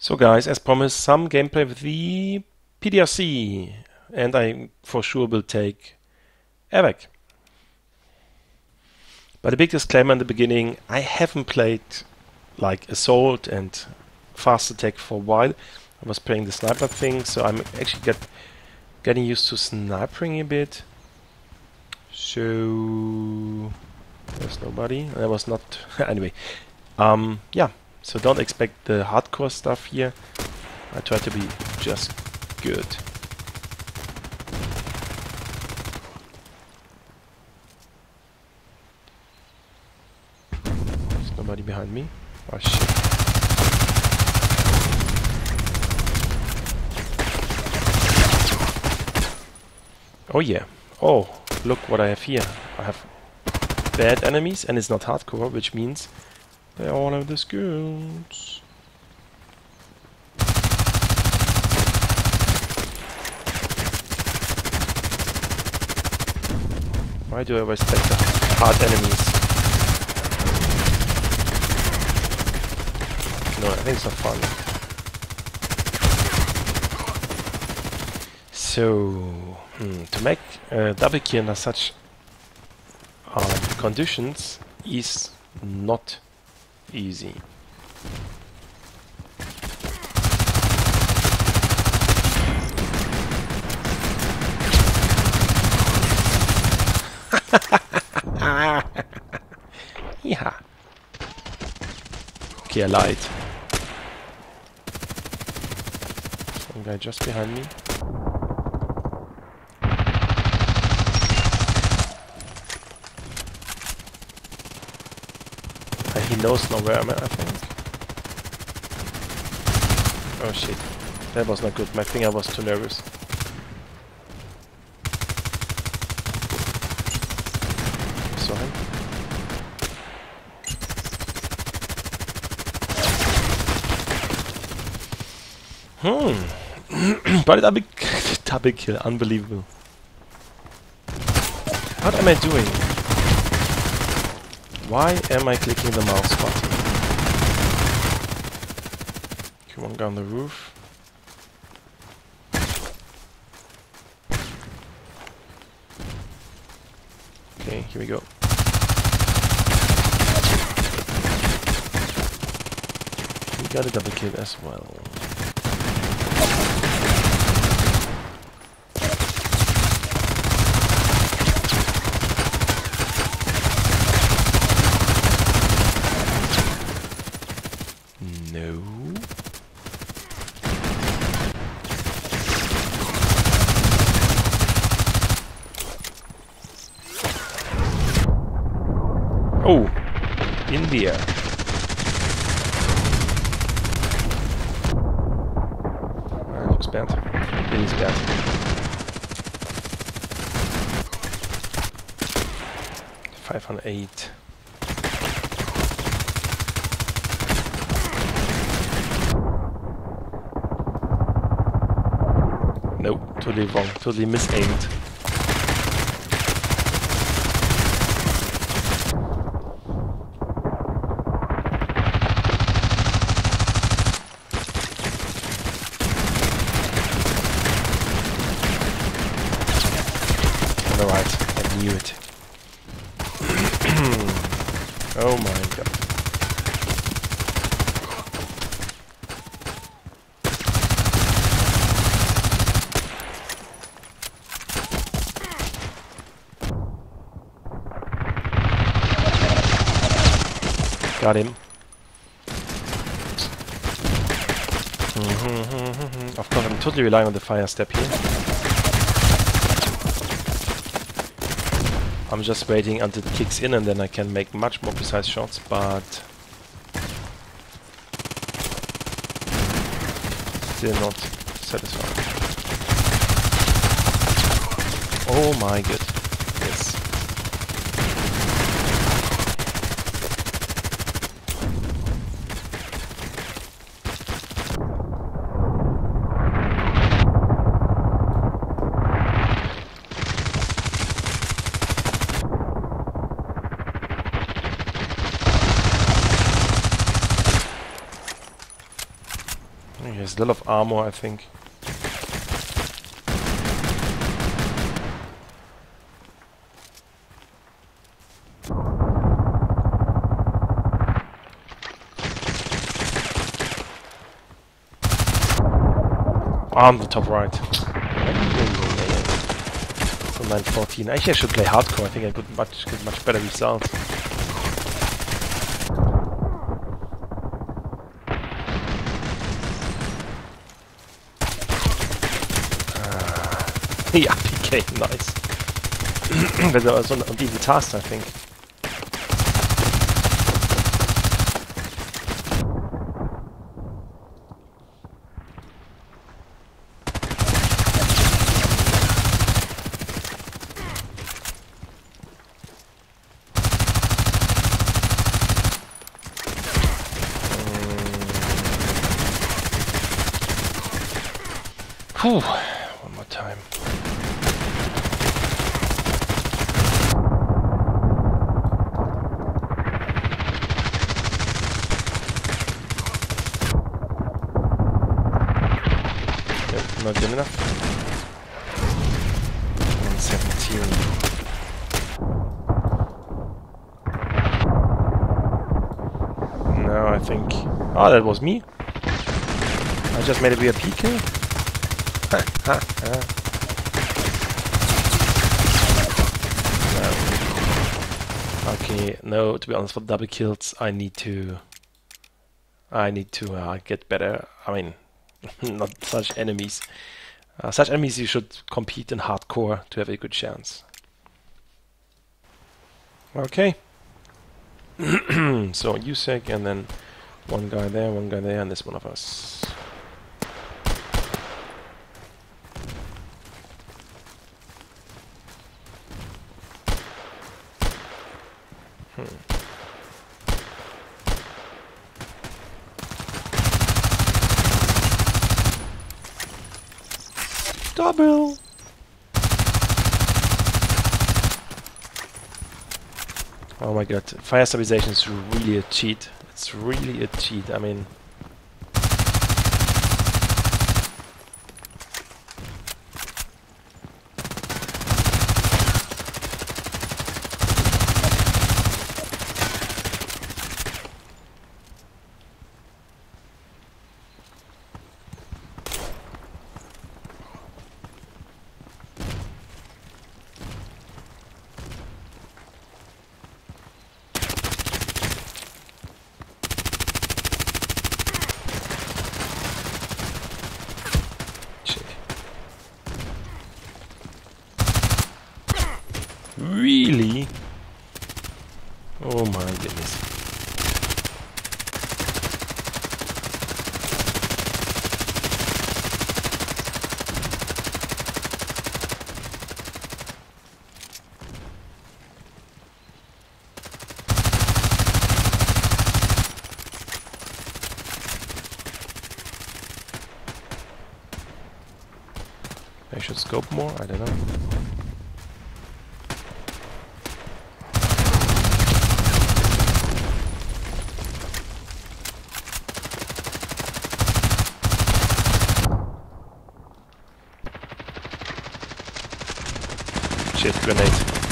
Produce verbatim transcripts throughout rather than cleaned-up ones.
So guys, as promised, some gameplay with the P D R C, and I for sure will take Evac. But a big disclaimer in the beginning, I haven't played like Assault and Fast Attack for a while. I was playing the sniper thing, so I'm actually get, getting used to snipering a bit. So there's nobody. There was not anyway. Um, yeah. So don't expect the hardcore stuff here. I try to be just good. There's nobody behind me. Oh shit. Oh yeah. Oh, look what I have here. I have bad enemies and it's not hardcore, which means they all have the skills. Why do I always take the hard enemies? No, I think it's not fun. So, hmm, to make a double kill under such um, conditions is not easy. Yeah. Okay, I lied. Some guy just behind me. And he knows now where I'm at, I think. Oh shit. That was not good. My finger was too nervous. Saw him. Hmm. But double, double kill. Unbelievable. What am I doing? Why am I clicking the mouse button? Come on, go on the roof. Okay, here we go. We got a double kill as well. No. Oh, in the air. That looks bad. It is bad. five hundred eight. Nope, totally wrong, totally misaimed. Alright, I knew it. Oh my god. Got him. Mm-hmm. Of course, I'm totally relying on the fire step here. I'm just waiting until it kicks in and then I can make much more precise shots, but still not satisfying. Oh my god. Yes. He has a lot of armor, I think. On the top right. So nine fourteen. Actually, I should play hardcore. I think I could much get much better results. Uh, yeah, P K, nice. But that was on, on easy task, I think. Whew. One more time. Yep, not good enough. one seventeen. No, I think... Oh, that was me. I just made it be a P K. Ha, ha, ha. No. Okay, no, to be honest, for double kills I need to I need to uh, get better. I mean, not such enemies. Uh, such enemies you should compete in hardcore to have a good chance. Okay. So Evac and then one guy there, one guy there, and this one of us. Hmm. Double. Oh my god, fire stabilization is really a cheat. It's really a cheat. I mean, really? Oh my goodness. I should scope more? I don't know. Shit, grenade.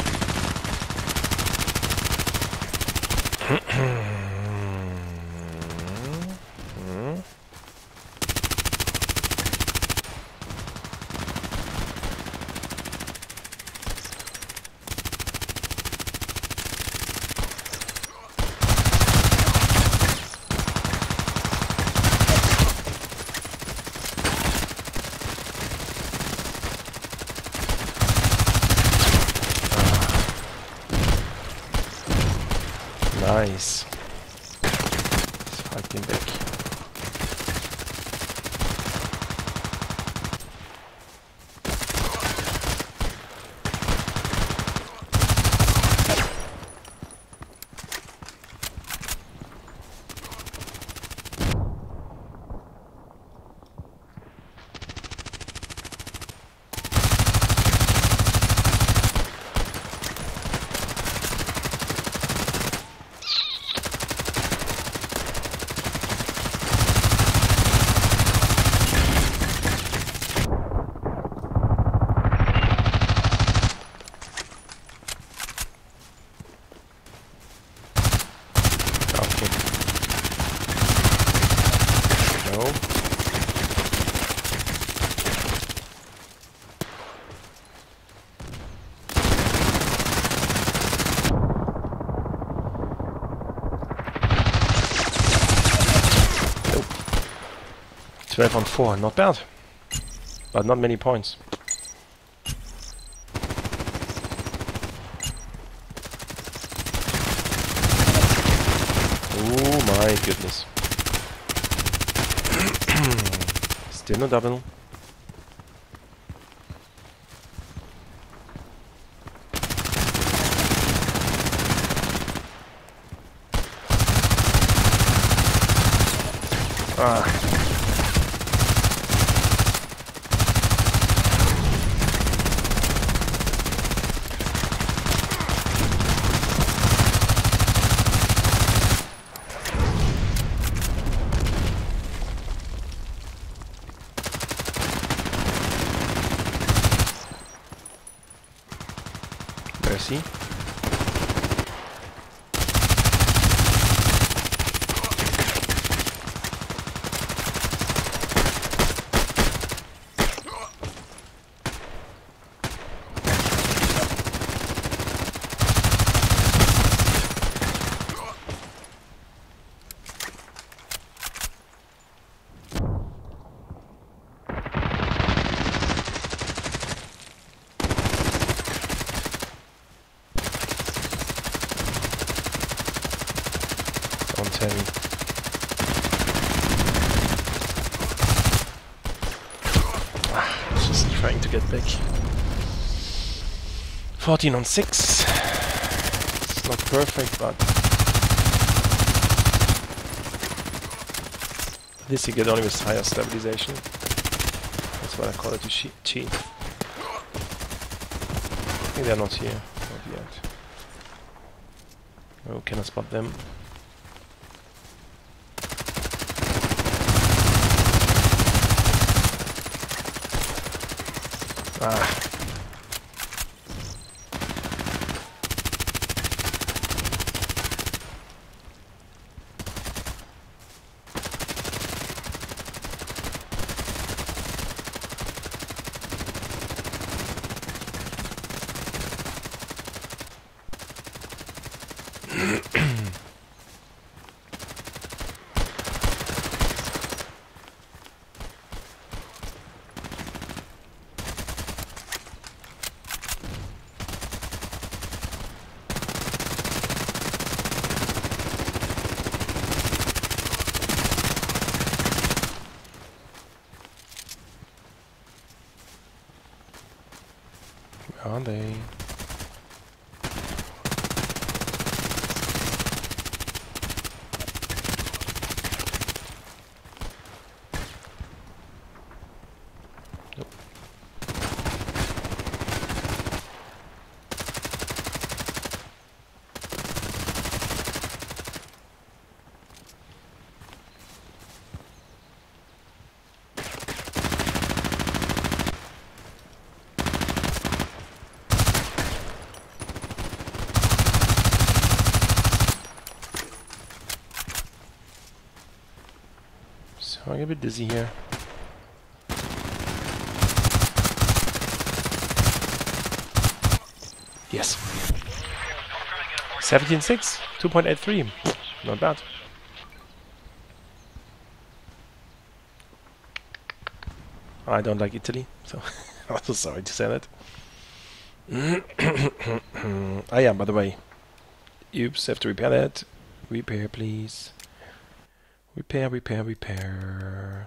Nice. He's fighting back. twelve on four, not bad. But not many points. Oh my goodness. Still no double. Ah. Mercy. Don't tell me. Ah, just trying to get back. fourteen on six. It's not perfect, but this you get only with higher stabilization. That's what I call it, to cheat. I think they're not here. Not yet. Oh, can I spot them? Ah. Where are they? Nope. So I get a bit dizzy here. Yes. seventeen six, two point eight three. Not bad. I don't like Italy, so I'm so sorry to say that. Ah yeah, by the way. Oops, have to repair that. Repair, please. Repair, repair, repair.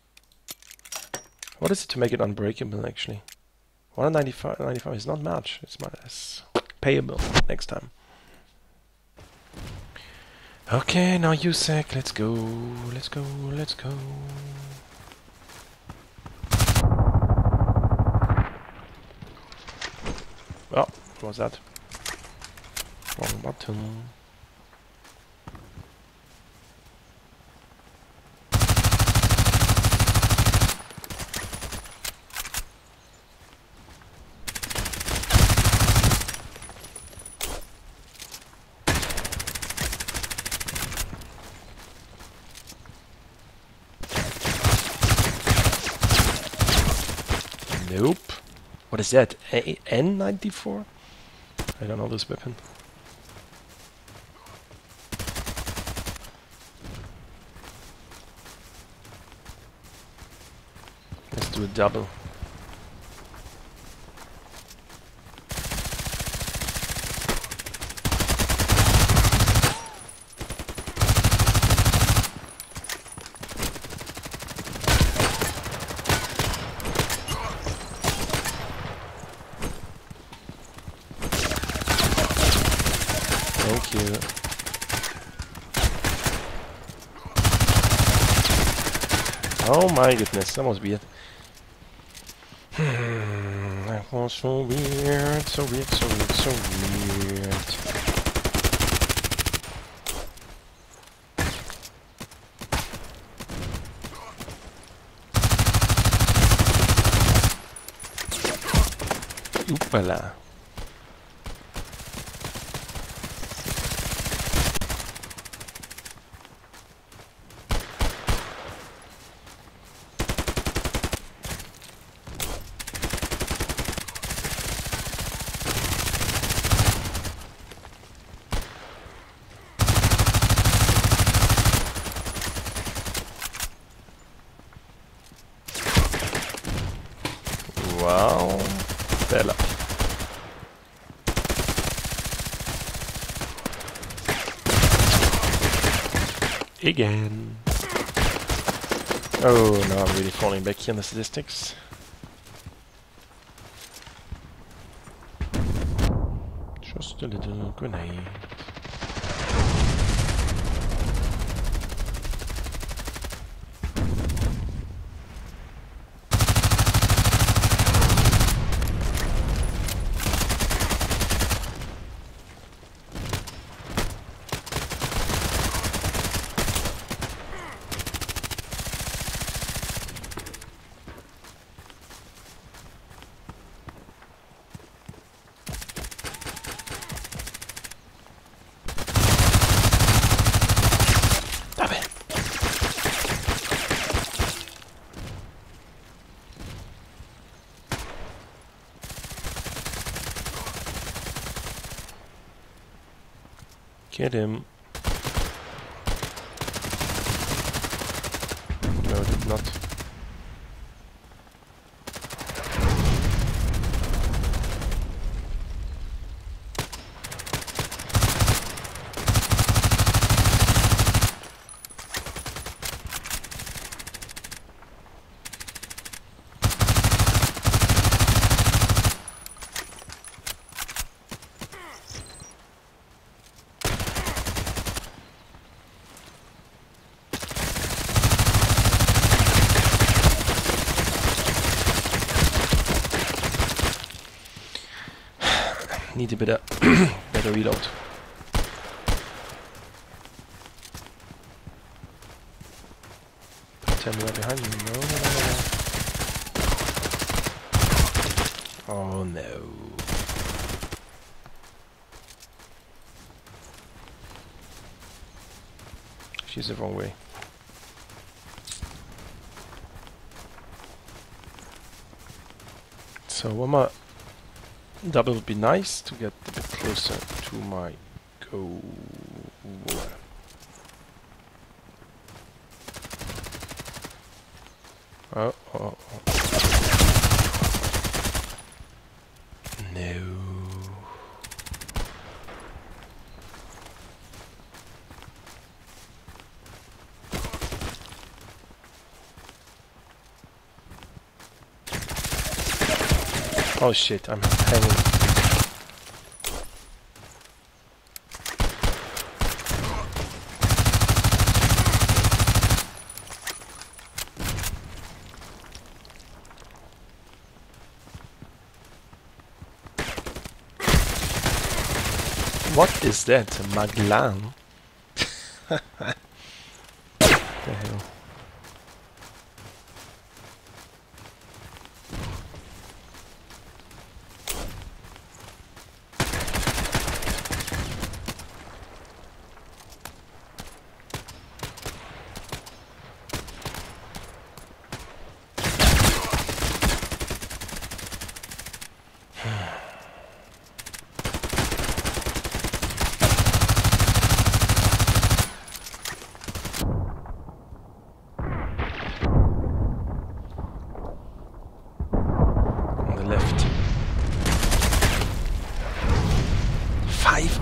What is it to make it unbreakable, actually? one ninety-five, ninety-five is not much. It's, much, it's payable next time. Okay, now U S A C, let's go, let's go, let's go. Oh, what was that? Wrong button. Nope. What is that? A N ninety-four? I don't know this weapon. Let's do a double. Thank you. Oh my goodness, that was weird. Hmm, that was so weird, so weird, so weird, so weird. Oopala. Wow, Bella. Again. Oh, now I'm really falling back here in the statistics. Just a little grenade. Get him. No, did not. Need a bit of better reload. Tell me right behind you. No, no, no, no. Oh no. She's the wrong way. So one more double would be nice to get a bit closer to my goal. Oh, oh, oh. No. Oh shit, I'm hanging. What is that? A Maglan? The hell?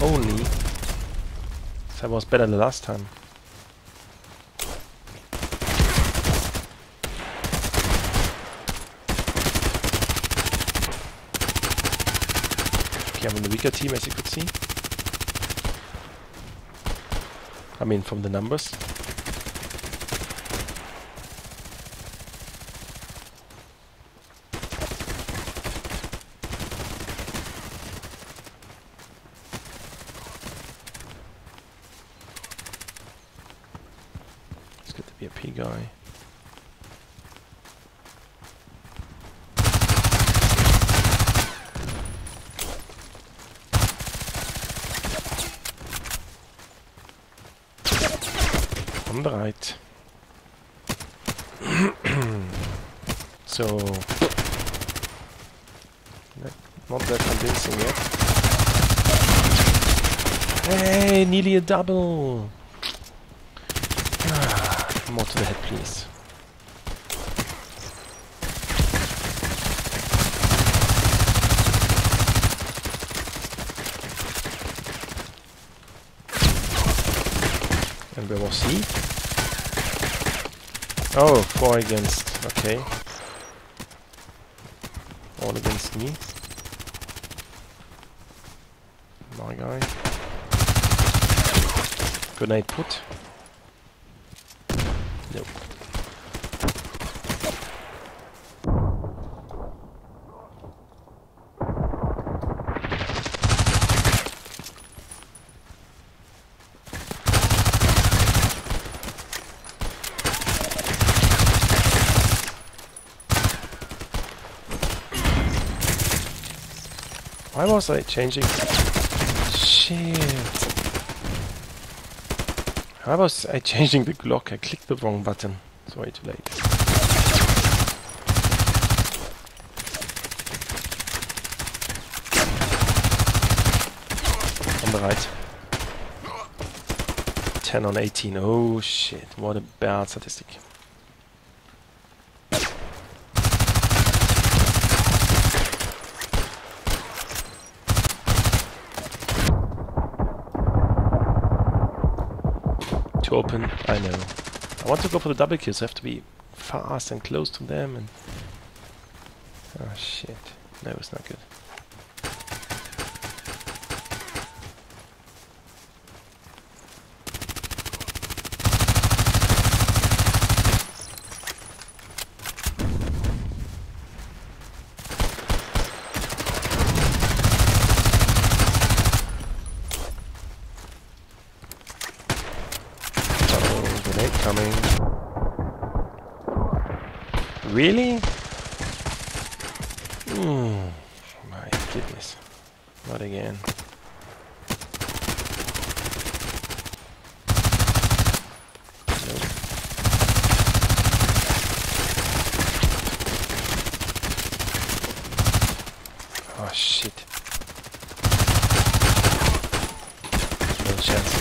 only. That was better than last time. Okay, I'm in the weaker team, as you could see. I mean, from the numbers. Let's get the B P guy. Right. So not that convincing yet. Hey, nearly a double. Ah, more to the head, please. And where was he? Oh, four against, okay. All against me. My guy. Grenade put. Nope. Why was I changing? Shit. Why was I changing the Glock? I clicked the wrong button. It's way too late. On the right. ten on eighteen. Oh shit. What a bad statistic. Too open, I know. I want to go for the double kills, I have to be fast and close to them and... Oh shit, no, it's not good. Coming. Really? Mm, my goodness. Not again. Nope. Oh shit. No chance.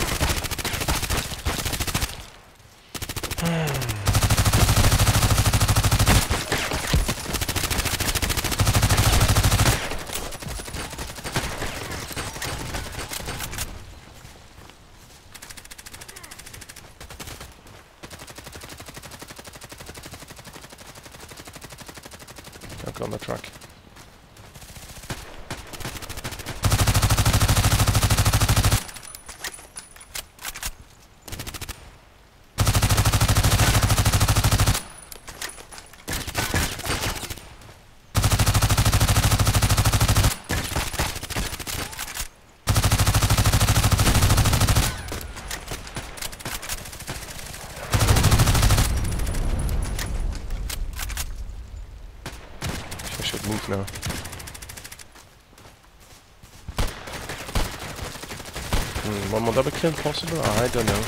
Look on the truck. Move now. Hmm, one more double kill possible? I don't know.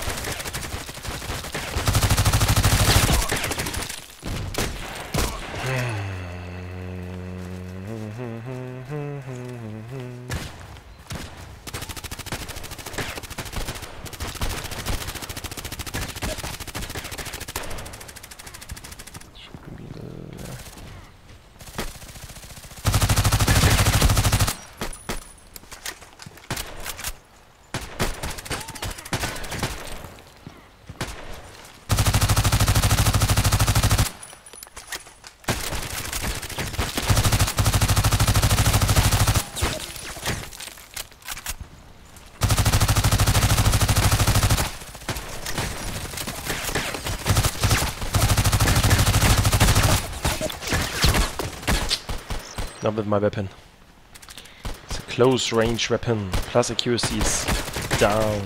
Not with my weapon. It's a close range weapon. Plus accuracy is down.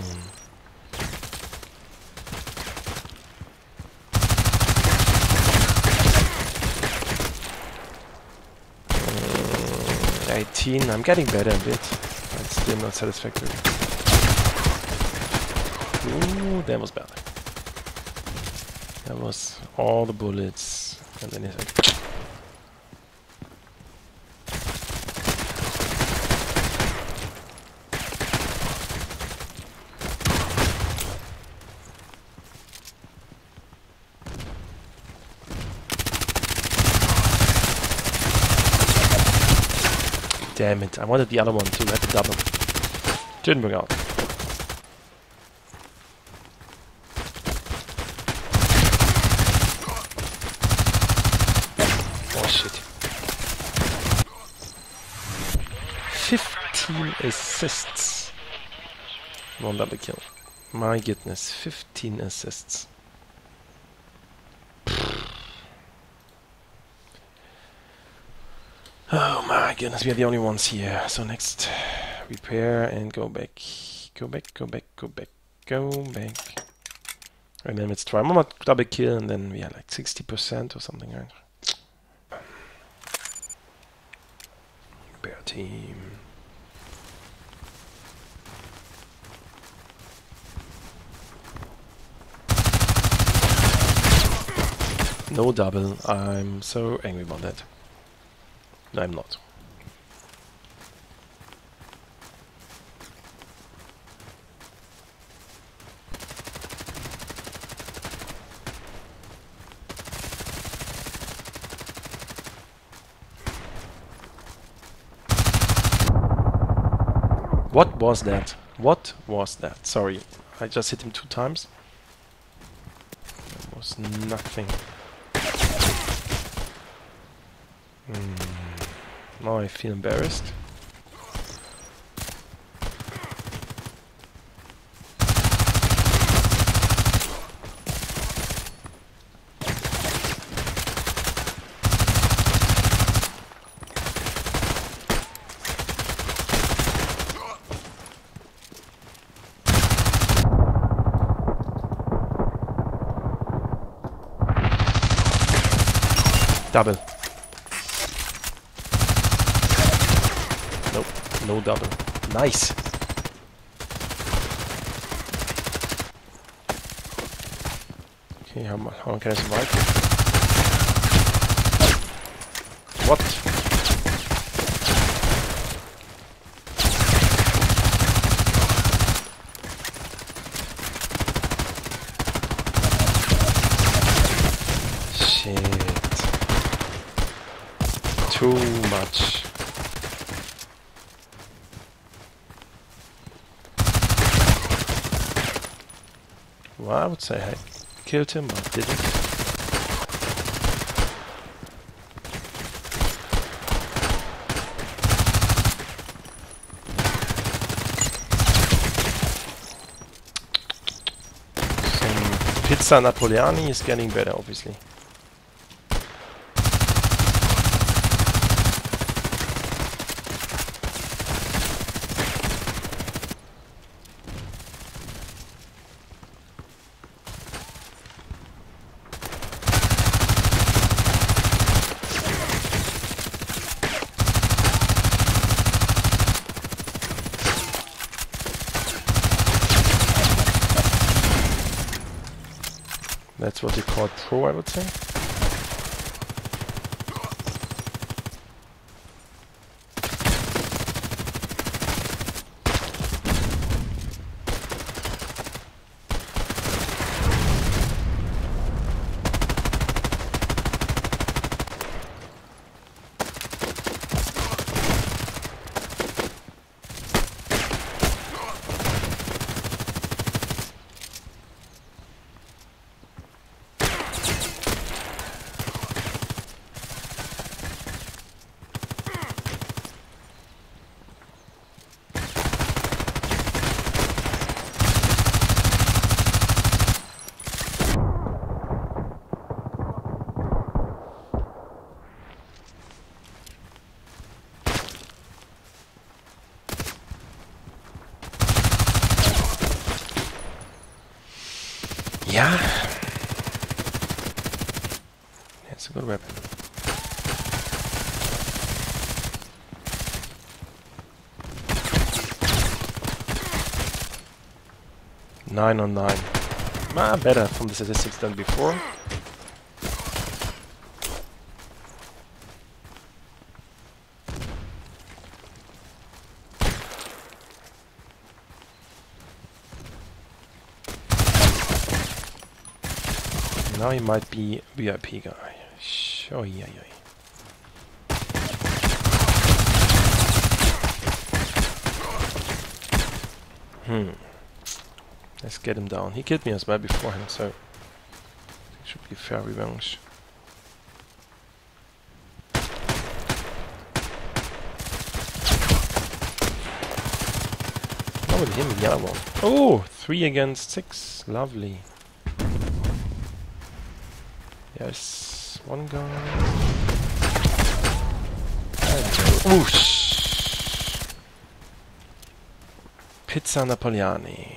Uh, eighteen. I'm getting better a bit. But still not satisfactory. Ooh, that was bad. That was all the bullets. And then he's like... Damn it, I wanted the other one to have the double. Didn't work out. Oh shit. fifteen assists. One double kill. My goodness, fifteen assists. Oh my goodness, we are the only ones here. So next, repair and go back. Go back, go back, go back, go back. And then let's try one more double kill and then we are like sixty percent or something, right? Repair team. No double. I'm so angry about that. No, I'm not. What was that? What was that? Sorry, I just hit him two times. That was nothing. Hmm. Now I feel embarrassed. Double. Nope, no double. Nice. Okay, how, how can I survive? What? Shit. Too much. Well, I would say I killed him, but didn't. Some pizza Napoleoni is getting better, obviously. That's what you call pro, I would say. That's a good weapon. Nine on nine. Ah, better from the statistics than before. Now he might be V I P guy. Oh yeah, yeah. Hmm. Let's get him down. He killed me as well beforehand, so it should be fair revenge. Oh, with him, the other one. Oh, three against six. Lovely. Yes, one guy. Whoosh! Pizza Napoleone.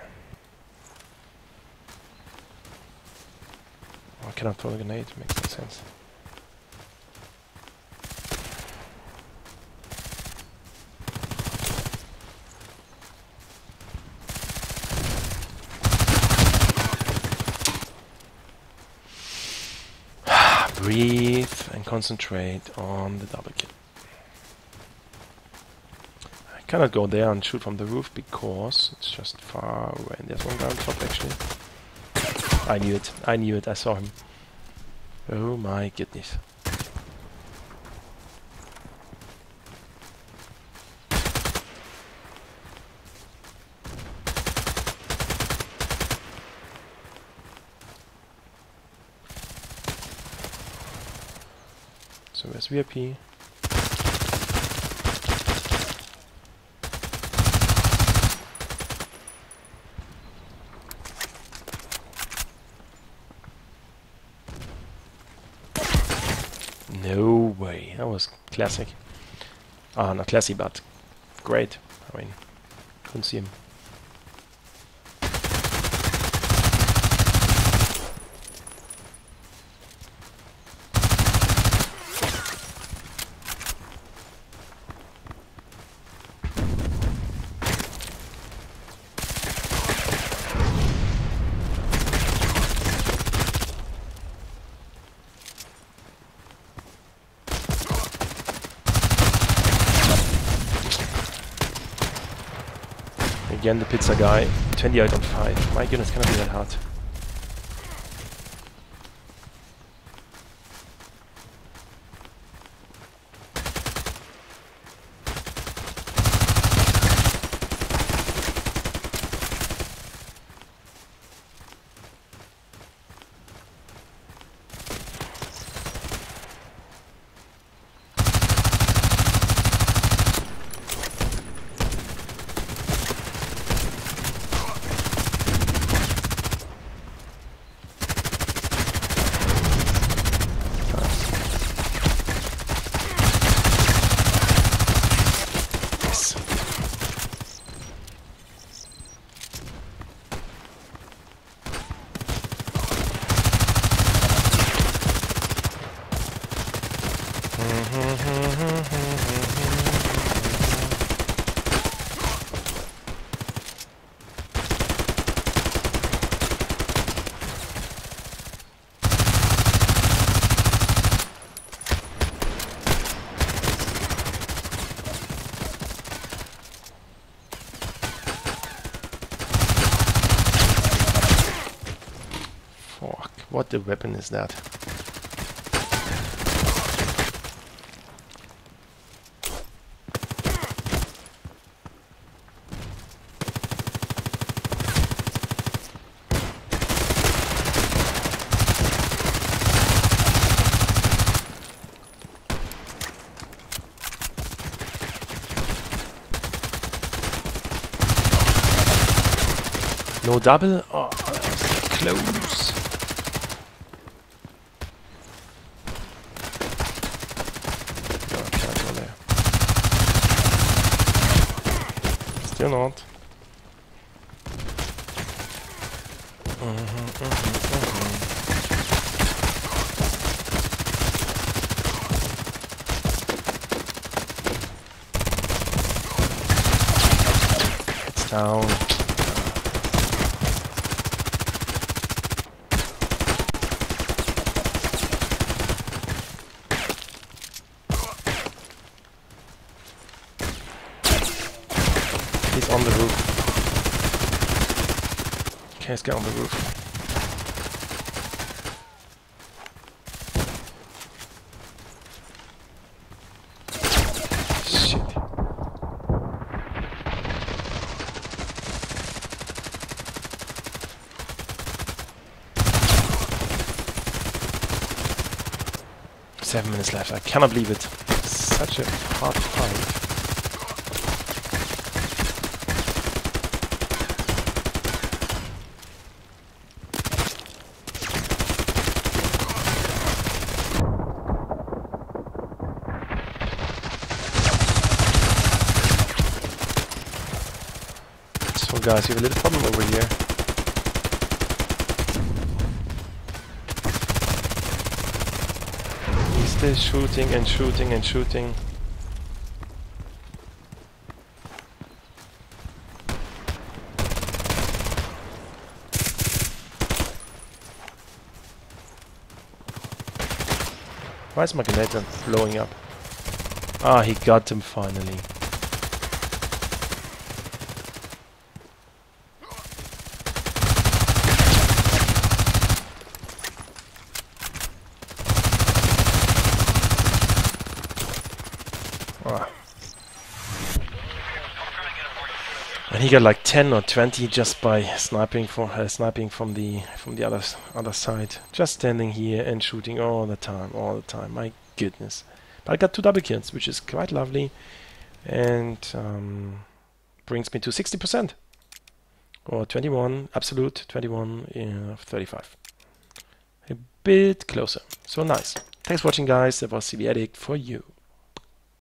Oh, I cannot throw a grenade, makes no sense. Breathe and concentrate on the double kill. I cannot go there and shoot from the roof because it's just far away. There's one guy on top actually. I knew it. I knew it. I saw him. Oh my goodness. So where's V I P? No way. That was classic. Ah, not classy, but great. I mean, couldn't see him. Again, the pizza guy, twenty-eight on five. My goodness, cannot be that hard. What the weapon is that? No double? Oh, that was close. Still not. Mm-hmm, mm-hmm, mm-hmm. Down. He's on the roof. Okay, let's get on the roof. Shit. Seven minutes left. I cannot believe it. Such a hard fight. So guys, you have a little problem over here. He's still shooting and shooting and shooting. Why is my grenade blowing up? Ah, he got him finally. Ah. And he got like ten or twenty just by sniping for uh, sniping from the from the other other side. Just standing here and shooting all the time, all the time. My goodness! But I got two double kills, which is quite lovely, and um, brings me to sixty percent or twenty-one absolute, twenty-one of thirty-five. A bit closer. So nice. Thanks for watching, guys. That was C V Addict for you.